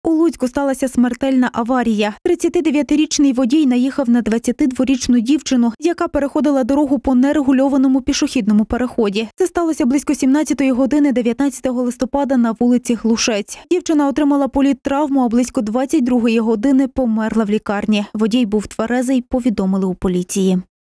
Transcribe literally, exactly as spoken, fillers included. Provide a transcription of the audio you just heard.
У Луцьку сталася смертельна аварія. тридцятидев'ятирічний водій наїхав на двадцятидворічну дівчину, яка переходила дорогу по нерегульованому пішохідному переході. Це сталося близько сімнадцятої години дев'ятнадцятого листопада на вулиці Глушець. Дівчина отримала політтравму, а близько двадцять другої години померла в лікарні. Водій був тверезий, повідомили у поліції.